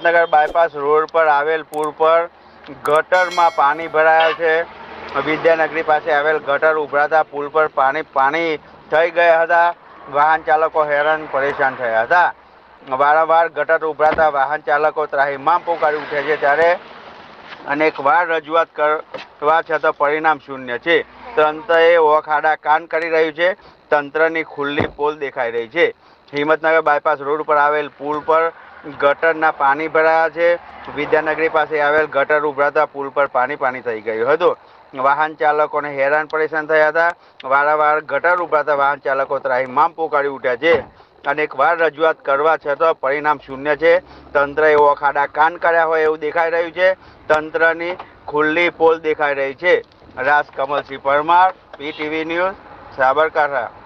Himmatnagar bypass road પર આવેલ પુલ પર ગટરમાં પાણી ભરાયા છે. વિદ્યાનગરી પાસે આવેલ ગટર ઉભરાતા પુલ પર પાણી થઈ ગયા હતા. વાહન ચાલકો હેરાન પરેશાન થયા હતા. વારંવાર ગટર ઉભરાતા વાહન ચાલકો ત્રાહિમામ પોકારી ઉઠ્યા છે. ત્યારે અનેકવાર રજૂઆત કરવા છતાં પરિણામ શૂન્ય છે. તંત્રએ ઓખાડા કાન કરી રહ્યું છે. તંત્રની ખુલ્લી પોલ દેખાઈ રહી છે. હિંમતનગર બાયપાસ રોડ પર આવેલ પુલ પર ગટરના પાણી ભરાયા છે. વિદ્યાનગરી પાસે આવેલ ગટર ઉભરાતા પુલ પર પાણી થઈ ગયું હતું. વાહન ચાલકોને હેરાન પરેશાન થયા હતા. વારંવાર ગટર ઉભરાતા વાહન ચાલકો ત્રાહિમામ પોકારી ઉઠ્યા છે. અનેકવાર રજૂઆત કરવા છતાં પરિણામ શૂન્ય છે. તંત્રએ ઓખાડા કાન કર્યા હોય એવું દેખાઈ રહ્યું છે. તંત્રની ખુલ્લી પોલ દેખાઈ રહી છે. Raj Kamalsinh Parmar, PTV news, Sabarkantha.